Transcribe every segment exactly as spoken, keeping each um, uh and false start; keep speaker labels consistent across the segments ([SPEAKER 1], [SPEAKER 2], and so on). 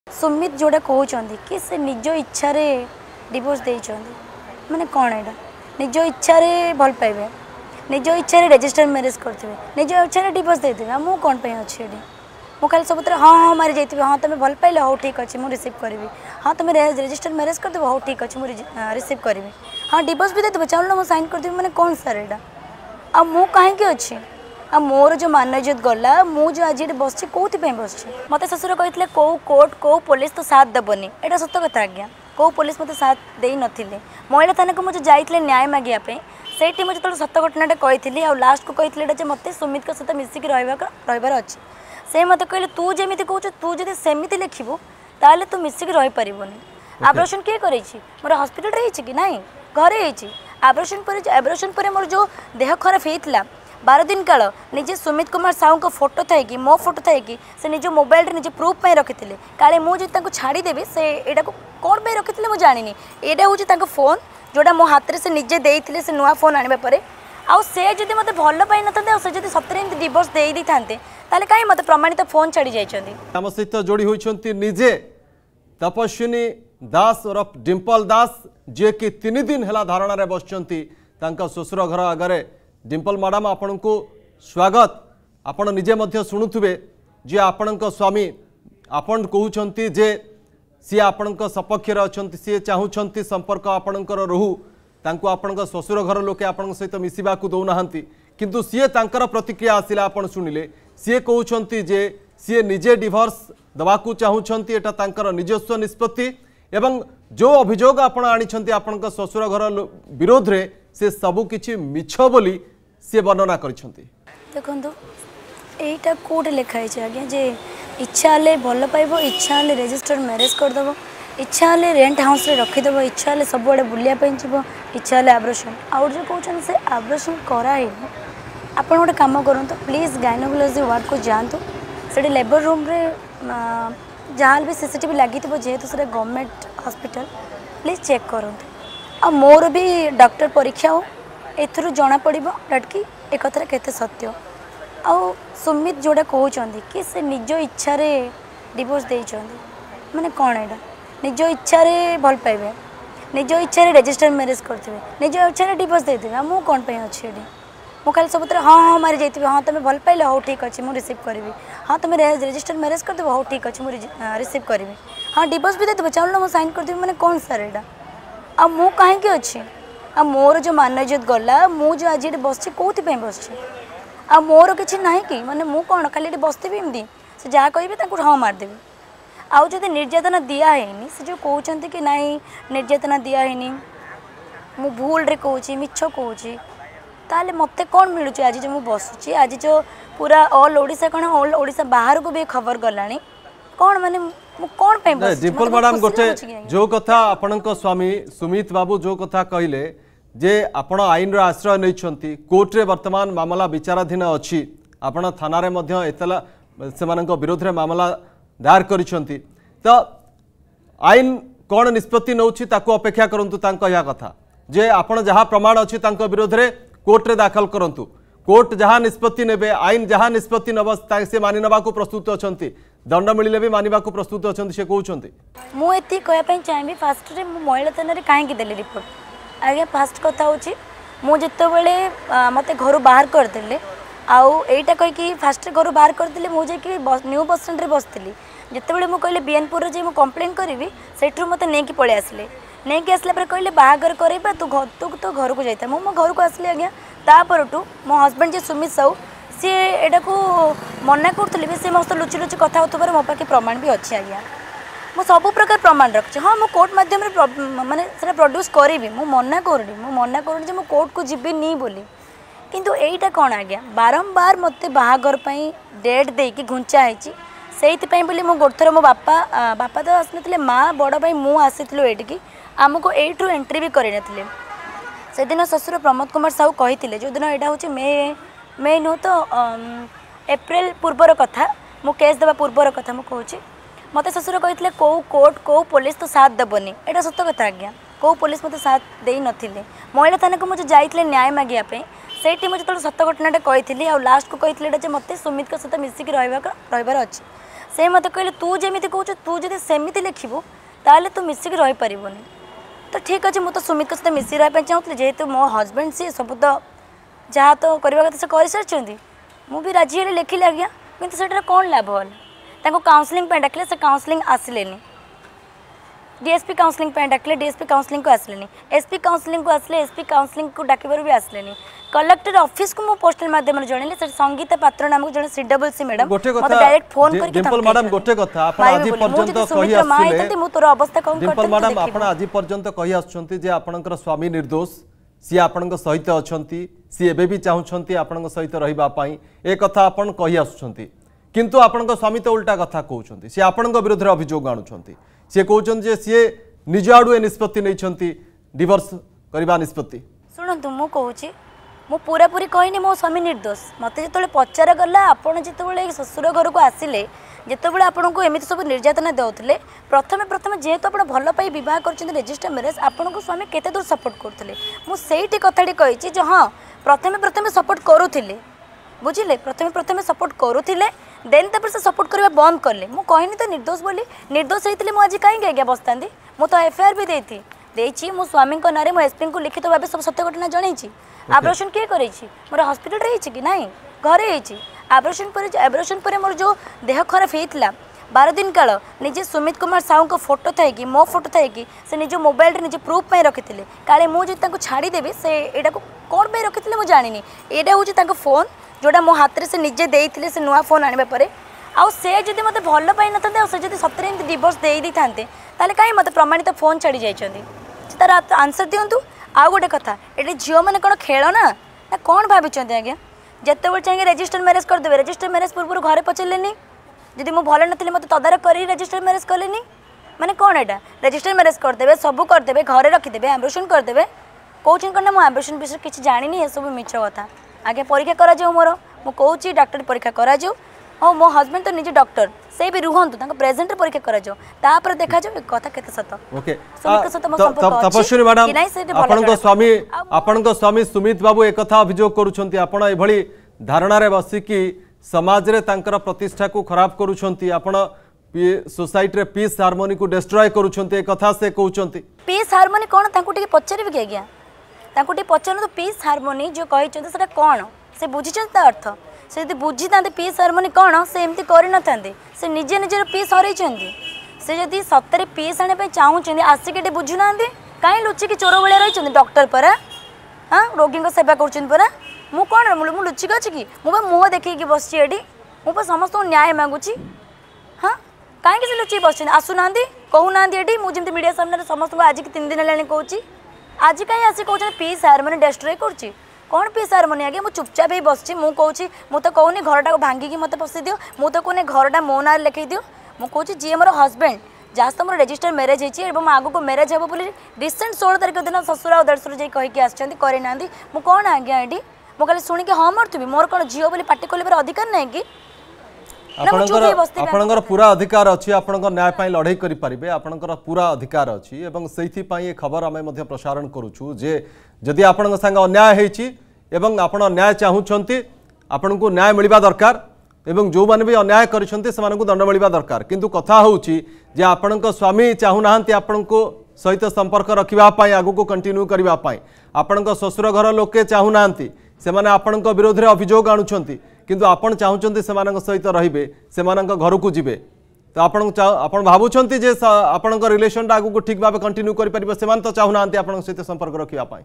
[SPEAKER 1] सुमित जोड़ा कहते कि से निज इच्छा डिवोर्स देते माने कौन एटा निज इच्छा भल पाइबे निज इच्छा रेजिस्टर मैरिज करेंगे निज इच्छा डिवोर्स देते मु कौन पे अच्छी मु खाली सब हाँ हाँ मारी जाइए हाँ तुम भल पाइल हाँ ठीक अच्छे मुझे रिसीव करी हाँ तुम रेजिस्टर मैरिज करदेव हाँ ठीक अच्छे मुझे रिसीव करी हाँ डिवोर्स भी देते चलो मुझे साइन करदेवी मैंने कौन सर एटा आ मु कहीं अच्छी आ मोर जो मान इज्जत गला मु जो आज बस कौन बस मत ससुर कहते कौ कोर्ट कौ पुलिस तो साथ देवनी एटा सत कथा आज्ञा कौ पुलिस मत साथ दे नथिले महिला थाना को मुझे जाइए न्याय मागिया से मुझे जो सत घटनाटा कही आ लास्ट को कही मत सुमित सहित मिसिक रही अच्छे से मत कहले तू जमी कह तू जब सेमती लिखू ताले तू मिसिक रही पारबनी आब्रेशन किए कर मोर हस्पिटाल रही कि ना घरे आब्रेशन पर आब्रेशन पर मोर जो देह खराब होता बारह दिन काल निजे सुमित कुमार साहू को फोटो थाए कि मो फोटो थाए कि से निज मोबाइल निजे प्रूफ पे रखी थे काले मुझे छाड़देवी से यहाँ को कौन पे रखी थे मुझे जानी यहाँ हूँ फोन जोड़ा मो हाथ से निजे देते से नुआ फोन आने पर आउ से जब मत भल पाई न था से सतरे डिवोर्स दे दी था कहीं मत प्रमाणित फोन छाड़ी जाइए
[SPEAKER 2] आम सहित जोड़ी होती निजे तपस्विनी दास और डिम्पल दास जे कि तीन दिन है धारणा बसचंती ससुर घर आगे डिम्पल मैडम आपण को स्वागत आपण निजे मध्य शुणुवे जे आपण स्वामी आपण कहते जे सी आपण सपक्ष अच्छा सी चाहूँगी संपर्क आपणकर रहू तांको आपण ससुर घर लोके आपण सहित मिसवा दौना किंतु सी तांकर प्रतिक्रिया आसिला आपण शुणिले सी कहते जे सी निजे डिवोर्स दवाकू चाहूँगी एटा तांकर निजस्व निष्पत्ति एवं जो अभियोग आपण आनी आपण ससुर घर विरोध रे से सबू किछि मिछ बोली सी वर्णना करिसेंती
[SPEAKER 1] देखो यहीटा कौटे लिखाई आज्ञा जे इच्छा हेल्ले भल पाइब इच्छा हेल्ले रेजिस्टर मैरिज करदेव इच्छा हेल्ले रेंट हाउस रे रखीदेव इच्छा हेल्ले सब आड़े बुलाया जीव इच्छा हेल्ले आब्रेशन आउ जो कहते से आब्रेशन कराई आप गोटे कम करूँ प्लीज गायनोकोलॉजी वार्ड को जातु से लेबर रूम रे जहाँ भी सीसीटीवी लगी जेहेतु से गवर्नमेंट हॉस्पिटल प्लीज चेक करूँ आ मोर भी डॉक्टर परीक्षा हो एथुरु जना पड़िबो डटकी एक कथरा केते सत्य आ सुमित जोड़ा कहते कि से निज इच्छा डिवोर्स देते माने कौन एटा निज इच्छा भल पाइबे निज इच्छा रेजिस्टर मैरिज करेंगे निज इच्छा डिवोर्स देते मु कौन पे अच्छी मु खाली सब हाँ हाँ मारी जाइए हाँ तुम भल पाइल हाँ ठीक अच्छे मुझे रिसीव करी हाँ तुम रेजिस्टर मैरिज करदेव हाँ ठीक अच्छे मुझे रिसीव करी हाँ डिवोर्स भी देते चलो मुझे साइन करदेवी मैंने कौन सर एटा आ मु कहीं अच्छी आ मोर जो मान इज्जत गला मु जो आज बस कौन बस आ मोर किसी ना कि माने मु कौन खाली बसती एमती से जहाँ कहे हाँ मारदेवी आउ जब निर्यातना दिहनी से जो कहते कि ना निर्यातना दिहनी मु भूल रे कहूँ मिछ कहूँ ताले मत कौन मिलूँ आज जो मुझे बसुची आज जो पूरा ऑल ओडिशा कौन ऑल ओडिशा बाहर को भी खबर गलानी कौन माने कौन
[SPEAKER 2] डिम्पल मैडम गोटे जो कथा आपण स्वामी सुमित बाबू जो कथा कहले जे आपण आईन आश्रय नहीं कोर्ट रे वर्तमान मामला विचाराधीन अच्छी आपण थाना रे मध्य एतला से विरोध में मामला दायर करिसेंती तो आईन कौन निष्पत्ति नौछि ताको अपेक्षा करंतु तांको या कथा जे आपण जहाँ प्रमाण अच्छी तांको विरोध रे कोर्ट रे दाखल करंतु कोर्ट जहाँ निष्पत्ति नेबे आईन जहाँ निष्पत्ति नब से मानि नबाकू प्रस्तुत अछंती दंड मिले भी मानिबा को प्रस्तुत अछंती से कहउछंती
[SPEAKER 1] मु एति कहया पई चाहबी फास्ट रे मु महिला थाना रे काहे की देली रिपोर्ट आगे फास्ट कथा होची मु जत्ते बेले मते घर बाहर कर देले आउ एटा कहि कि फास्ट रे घर बाहर कर देले मु जे कि न्यू बस स्टैंड रे बसतिली जत्ते बेले मु कहले बीएनपुर रे जे मु कंप्लेंट करबी सेठरू मते नै कि पळे आसले नै कि आसला पर कहले बाहागर करबा तू घर तू तो घर को जाइता मु मो घर को आसले आज्ञा ता परटू मो हस्बैंड जे सुमित साहू सी एटा को मना करुँगी सी मस्त लुचि लुचि कथा होता मो पाखे प्रमाण भी अच्छी आज्ञा मु सब प्रकार प्रमाण रखी हाँ मु कोर्ट माध्यम माने से प्रोड्यूस करी मु मना करूनी मु मना करूनी मु कोर्ट को जीवी नी बोली किंतु एटा कौन आज्ञा बारंबार मत बाहागर डेट देकी घुंचा है बोली मो गोटे थर मो बापा बापा तो आसने माँ बड़ भाई मु आसी एटिकी आमको एठू एंट्री भी करने से दिन ससुर प्रमोद कुमार साहू कही जो दिन यहाँ हूँ मे मे नुह तो एप्रिल पूर्वर कथा मु केस देवा पूर्वर कथा मु कहूँ मत ससुर कहते कौ कोर्ट कौ पुलिस तो साथ देवनी एटा सत कथा आज्ञा कौ पुलिस मत साथ दे नथिले महिला थाना को मुझे जाइए न्याय मागिया से मुझे जो सत घटनाटा कही आ लास्ट को कही मत सुमित सहित मिसिक रही अच्छे से मत कहले तू जमी कहूँ तू जब सेमती लिखू ताल तू मिसिक रही पारबनी तो ठीक अच्छे मुझे तो सुमित के सहित मिसिक रहा चाहूँगी जेहेतु मो हजबैंड सी सब तो जहाँ तो करवा कथा से कर सारी मुझे राजी हेल्ले लिखिली आज्ञा कि से कौन लाभ है काउंसलिंग डाकिले से काउंसलिंग आसिले डीएसपी काउंसलिंग डाकिले डीएसपी काउंसलिंग को आसिले एसपी काउंसलिंग को आसिले एसपी काउंसलिंग को डाकिबार भी आसिले कलेक्टर ऑफिस को मो पोस्टल माध्यम जनइली से संगीता पात्र नामक जन सीडब्ल्यू सी मैडम
[SPEAKER 2] गोटे
[SPEAKER 1] मते डायरेक्ट फोन करके
[SPEAKER 2] डिंपल मैडम गोटे कथा आपण आज पर्यंत कहि आछिले
[SPEAKER 1] मु तोर अवस्था कम करते
[SPEAKER 2] डिंपल मैडम आपण आज पर्यंत कहि आछंती जे आपणकर स्वामी निर्दोष सी आपणक सहित अछंती सी एबे भी चाहुछंती आपणक सहित रहिबा पई ए कथा आपण कहि आछंती किंतु आपणक स्वामी तो उल्टा कथा कहउछंती सी आपणक विरुद्ध अभियोग आनुछंती सी कहउछंती जे सी निज आडु ए निष्पत्ति नैछंती डिवोर्स करबा निष्पत्ति
[SPEAKER 1] सुनंतु मु कहूची मु पूरा पूरी कहनी मो स्वामी निर्दोष मत जो पचार गला आपड़ जो शशुर घर को आसिले जितेबाला आपन को एमती सब निर्यातना देते प्रथम प्रथम जेहेतु आप भल पाई बह कर रेजिस्टर मैरेज आपन को स्वामी केते दूर सपोर्ट करते मुझे कथाटी कही जो हाँ प्रथम प्रथम सपोर्ट करुले बुझिले प्रथम प्रथम सपोर्ट करुले देन तापर से सपोर्ट करवा बंद कले मु कहनी तो निर्दोष बोली निर्दोष होते मुझे कहीं आज्ञा बसता मु तो एफआईआर भी देती देची मो स्वामी नारे मो एसपी को लिखित भाव सब सत्य घटना जनई आब्रेशन किए कर मोर हस्पिटाल रही कि नाई घरे होती आब्रेशन पर आब्रेशन पर मोर जो देह खराब होता बार दिन काल निजे सुमित कुमार साहू को फोटो थाई कि मो फोटो थाई कि से निज मोबाइल निजे प्रूफ पाई रखी काले मुझे छाड़देवी से यहाँ कौन पर रखी मुझे जानी यहाँ हूँ फोन जोड़ा मो हाथ में से निजे देते से नुआ फोन आने पर आउ से जब मत भल पाई ना से जब सतरे एमती डिवोर्स दे दी था ताले कहीं मत प्रमाणित फोन छाड़ी जाइए तार आंसर दिंतु आउ गोटे कथा ये झील मैंने कौन खेल ना ना कौन भाई आज्ञा जिते चाहिए रेजिस्टर मैरेज करदे रेजिस्टर मैरेज पूर्व घरे पचारे जदि मुझे भल नी मत तदारख कर रेजिस्टर मैरेज कले माने कौन एटा रेजिस्टर मैरेज करदे सबू करदे घरे रखीदे आम्ब्रेशन करदे कौन कौन मुझे आम्ब्रेशन विषय किसी जानी सब मिछ कथा आगे परीक्षा करा मोर मुझे डॉक्टर परीक्षा करा हाँ मो हस्बैंड तो निजे डॉक्टर से भी रुहतु प्रेजेंट परीक्षा करा देखा जाओ कथा केते सत
[SPEAKER 2] ओके तपस्विनी मैडम आपनक स्वामी आपनक स्वामी सुमित बाबू एक कथा अभियोग करूछंती आपण एभली धारणा रे बसिकी समाज रे तांकर प्रतिष्ठा को खराब करूछंती आपण सोसाइटी रे पीस हार्मोनी को डिस्ट्रॉय करूछंती एक कथा से कहउछंती
[SPEAKER 1] पीस हार्मोनी कोन तांको टिके पचारिबे कि आज्ञा तांको टिके पचारन तो पीस हार्मोनी जो कहिछंती सेटा कोन से बुझिछंती अर्थ से यदि बुझी था पीस हार्मोनी कौन से एमती कर से निजे निजे पीस हर से जदि सतरे पीस आने चाहूँ आसिक बुझुना कहीं लुचिकी चोर भाया रही डॉक्टर परा हाँ रोगी सेवा कर मु कौन मु लुचिक अच्छी कि मुझे मुँह देखी बस मुझे समस्त न्याय मागुची हाँ कहीं से लुचिक बस आसुना कहूना ये मुझे मीडिया सामने समस्त आज की तीन दिन है कौच आज कहीं आसी कौन पीस हार्मोनी डिस्ट्रॉय कर कौन पीस हार्मोनी आगे मुझे चुपचाप ही बस मुझे मुझे कहूनी घरटा भांगिकी मत पशि दियो मुझे कहूनी घरटा मो ना लिखे दियो मुझे जी मोर हजबैंड जहाँ तो मोर रेजिस्टर मैरेज होती है आगू को मैरेज हे बोली रिसेंट षोल तारीख दिन ससुर और देशुर जी कहीकि आसना मुझे कौन आज्ञा ये मुझे खाली शुणिकी हाँ मरथुबी मोर कौन झील बोली पार्टी खोल अधिकार ना कि
[SPEAKER 2] आपणकर पूरा अधिकार अच्छी आपण न्याय पाई लड़ाई करें आपणकर पूरा अधिकार अच्छी एवं से खबर आम प्रसारण करुचु जे जदि आपण संग अन्याय होती एवं आपण न्याय चाहूँगी आपण को न्याय मिलवा दरकार एवं जो माने भी अन्याय करिसेंते सेमानकु दंड मिलवा दरकार किंतु कथा होउची जे आपणक स्वामी चाहूनाहांती आपणको सहित संपर्क रखिबा पाई आगु को कंटिन्यू करिबा पाई आपणक ससुर घर लोके चाहूनाहांती सेमाने आपणक विरोध रे अभियोग आनुछंती किंतु आपण चाहूचंती सेमानक सहित रहिबे सेमानक घर को जिबे तो आपण आपण भाबुछंती जे आपणक रिलेशन आगु को ठीक भाबे कंटिन्यू करि परिबे सेमान तो चाहूनाहांती आपणक सहित संपर्क रखिबा पाई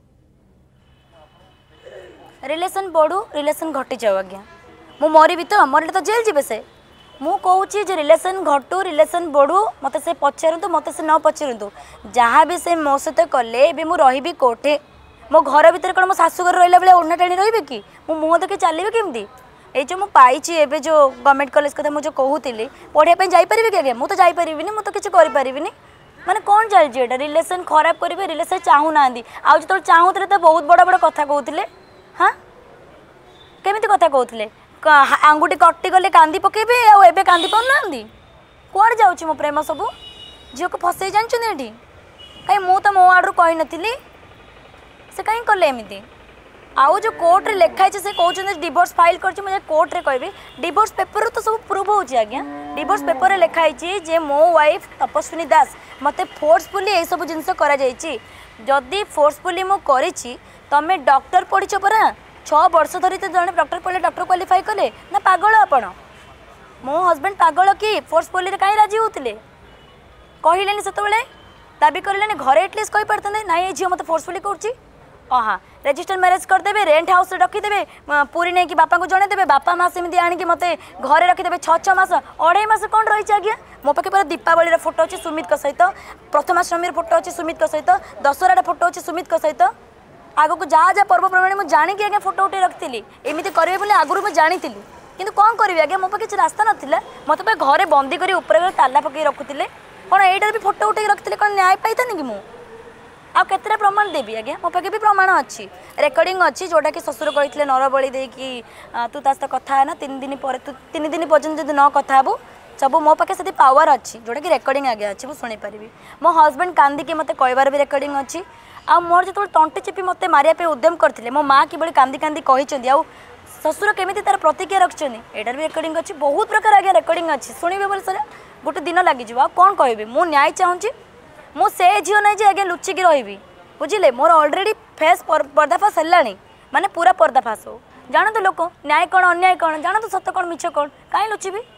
[SPEAKER 1] रिलेशन बढ़ू रिलेशन घटी जाऊ आज्ञा मु मरबी तो मरले तो जेल जीवे से मु कहूँ जे रिलेशन घटू रिलेशन बढ़ू मत से पचारतु मत से न पचारतु जहाँ भी से मो सहित कले भी मुझे रही कोठे मो घर भीतर कौन मो शाशुघर रहा बेले ओढ़ना टाणी रही कि मु मुँह देखी चलिए केमती ये जो मुझे एवं जो गवर्नमेंट कॉलेज कथा मुझे कहूली पढ़ाई जापरि कि आज्ञा मुझे जापरि मुझे तो किसी करें माने कौन चलती है रिलेशन खराब करेंगे रिलेशन चाहूना आज जो चाहूले तो बहुत बड़ बड़ कथा कहते हाँ केमी कथा कहते आंगुठी कटी गले कांदी पकेबे आबे कांदी पाना कौन जाऊँ मो प्रेम सब झील को फसई जानते कहीं मु तो मो आड़ू कही नी से कहीं कले एमती आउ जो कोर्ट रे लिखाई से कहते डिवोर्स फाइल कर मुझे कोर्ट रे कहबी डिवोर्स पेपर तो सब प्रूव हो आज्ञा डिवोर्स पेपर रे लिखाई जे मो वाइफ तपस्विनी दास मते फोर्सफुली ये सब जिनस करा जायछि जदि फोर्सफुली मु करिछि तमे डॉक्टर पढ़िछ परा छह वर्ष धरी तो जने डॉक्टर पढ़ले डॉक्टर क्वालिफाई कले ना पागल आपण मो हस्बैंड पागल कि फोर्सफुली कहीं राजी होते कहले से दाबी करें घरे एटलिस्ट कही पारते ना ये झील मत फोर्सफुली कर हाँ रेजिस्टर मैरेज करदे रेंट हाउस रखीदे पूरी नहीं कि बापा को जनईदे बापा माँ सेमती आणिक मत घरे रखीदे छः छः मास अढ़ाई मास कौन रही आज्ञा मो पाखे पूरा दीपावली फोटो अच्छी सुमित सहित प्रथमाष्टमी फोटो अच्छी सुमित सहित दशहरा फोटो अच्छी सुमित सहित आगक जहाँ जहाँ पर्वपर्वाणी मुझे जाणिकी आज्ञा फोटो उठे रखी एमती करेंगे बोले आगुरी मुझे जानी कि कौन करी आज्ञा मो पाखे किसी रास्ता नाला मत घरे बंदी कर ऊपर ताला पकई रखुले कौन यहाँ भी फोटो उठे रखी कौन न्याय पाई कि मुझे आ केतरा प्रमाण देवी आज्ञा मो पाखे भी प्रमाण अच्छी रेकर्डिंग अच्छी जोटा कि ससुर कहते नर बड़ी देकी तू ता सहित कथा है ना तीन दिन पर तू तीन दिन पर्यटन जब न कथा हबू सब मो पाखे से पावर अच्छी जोटा कि रेकर्डिंग आगे अच्छी मुझे शुणी पारि मो हस्बैंड कांदिकी मत कहबार भी रेकर्डिंग अच्छी आ मोर जो तंटी चिपी मत मारे उद्यम करते मो माँ कि कांदी कांदी कहते आ ससुर केमी तार प्रतिक्रिया रखिंट एटार भी रेकर्डिंग अच्छी बहुत प्रकार आगे रेकर्डिंग अच्छी शुणे बोले सर गोटे दिन लगे आ कौन कह मु न्याय चाहूँगी मु से झील नहीं आगे लुचिकी रही बुझे मोर ऑलरेडी फेस पर्दाफाश है माने पूरा पर्दाफाश हो जानतु लोक न्याय कौन अन्याय कौन जानतु सत्य कौन मिछ कौन कहीं लुचिबी।